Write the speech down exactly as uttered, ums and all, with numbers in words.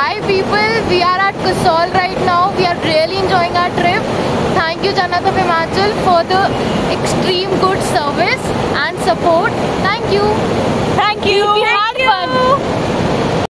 Hi people, we are at Kasol right now. We are really enjoying our trip. Thank you Jannat of Himachal for the extreme good